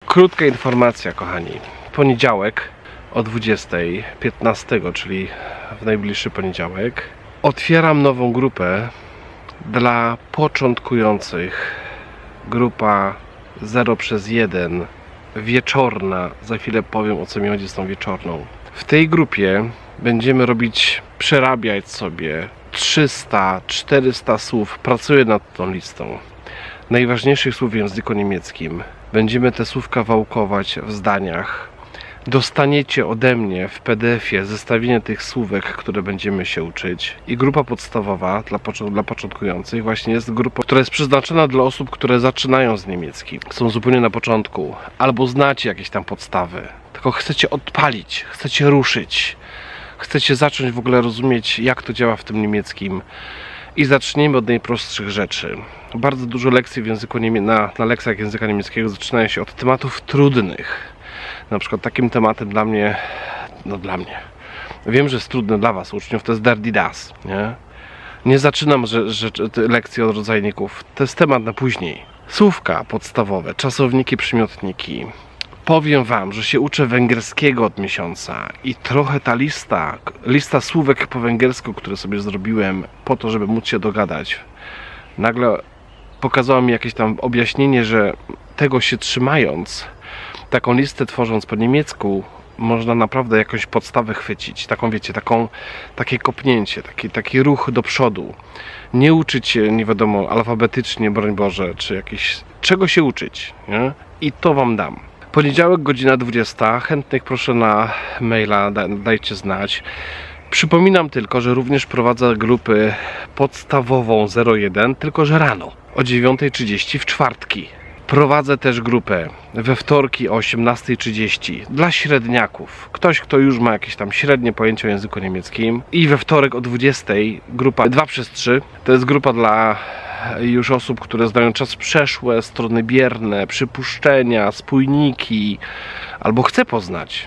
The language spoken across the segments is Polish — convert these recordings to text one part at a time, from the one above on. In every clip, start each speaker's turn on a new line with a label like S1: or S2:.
S1: Krótka informacja, kochani. Poniedziałek o 20:15, czyli w najbliższy poniedziałek, otwieram nową grupę dla początkujących. Grupa 0/1, wieczorna. Za chwilę powiem, o co mi chodzi z tą wieczorną. W tej grupie będziemy przerabiać sobie 300-400 słów. Pracuję nad tą listą najważniejszych słów w języku niemieckim. Będziemy te słówka wałkować w zdaniach. Dostaniecie ode mnie w PDF-ie zestawienie tych słówek, które będziemy się uczyć. I grupa podstawowa dla początkujących właśnie jest grupą, która jest przeznaczona dla osób, które zaczynają z niemieckim. Są zupełnie na początku. Albo znacie jakieś tam podstawy. Tylko chcecie odpalić, chcecie ruszyć. Chcecie zacząć w ogóle rozumieć, jak to działa w tym niemieckim. I zaczniemy od najprostszych rzeczy. Bardzo dużo lekcji w języku na lekcjach języka niemieckiego zaczynają się od tematów trudnych. Na przykład takim tematem dla mnie, wiem, że jest trudny dla was, uczniów, to jest der die das, nie? Nie zaczynam lekcji od rodzajników, to jest temat na później. Słówka podstawowe, czasowniki, przymiotniki. Powiem wam, że się uczę węgierskiego od miesiąca i trochę ta lista słówek po węgiersku, które sobie zrobiłem po to, żeby móc się dogadać, nagle pokazała mi jakieś tam objaśnienie, że tego się trzymając, taką listę tworząc po niemiecku, można naprawdę jakąś podstawę chwycić. Taką, wiecie, takie kopnięcie, taki ruch do przodu. Nie uczyć się, nie wiadomo, alfabetycznie, broń Boże, czy czego się uczyć, nie? I to wam dam. Poniedziałek, godzina 20. Chętnych proszę na maila, dajcie znać. Przypominam tylko, że również prowadzę grupę podstawową 01, tylko że rano o 9:30 w czwartki. Prowadzę też grupę we wtorki o 18:30 dla średniaków. Ktoś, kto już ma jakieś tam średnie pojęcie o języku niemieckim. I we wtorek o 20:00 grupa 2/3. To jest grupa dla już osób, które znają czas przeszłe, strony bierne, przypuszczenia, spójniki, albo chcę poznać.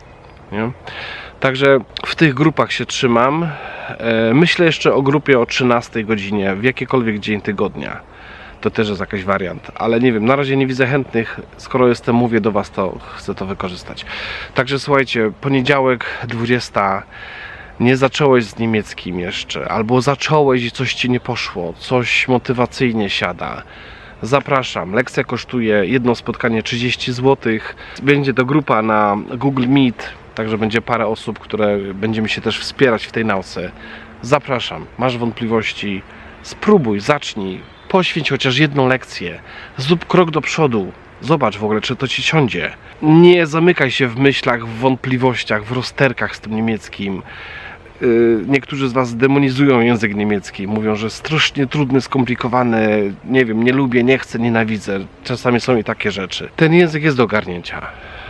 S1: Nie? Także w tych grupach się trzymam. Myślę jeszcze o grupie o 13:00 godzinie, w jakikolwiek dzień tygodnia. To też jest jakiś wariant, ale nie wiem, na razie nie widzę chętnych. Skoro mówię do was, to chcę to wykorzystać. Także słuchajcie, poniedziałek 20:00. Nie zacząłeś z niemieckim jeszcze, albo zacząłeś i coś ci nie poszło, coś motywacyjnie siada. Zapraszam, lekcja kosztuje jedno spotkanie 30 zł. Będzie to grupa na Google Meet, także będzie parę osób, które będziemy się też wspierać w tej nauce. Zapraszam, masz wątpliwości, spróbuj, zacznij, poświęć chociaż jedną lekcję, zrób krok do przodu. Zobacz w ogóle, czy to ci siądzie. Nie zamykaj się w myślach, w wątpliwościach, w rozterkach z tym niemieckim. Niektórzy z was demonizują język niemiecki. Mówią, że strasznie trudny, skomplikowany. Nie wiem, nie lubię, nie chcę, nienawidzę. Czasami są i takie rzeczy. Ten język jest do ogarnięcia.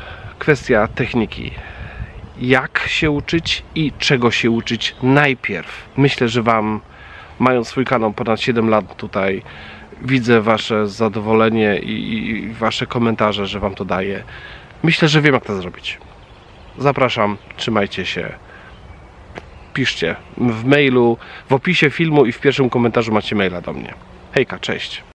S1: Kwestia techniki. Jak się uczyć i czego się uczyć najpierw. Myślę, że wam, mając swój kanał ponad 7 lat tutaj, widzę wasze zadowolenie i wasze komentarze, że wam to daje. Myślę, że wiem, jak to zrobić. Zapraszam, trzymajcie się. Piszcie w mailu, w opisie filmu i w pierwszym komentarzu macie maila do mnie. Hejka, cześć.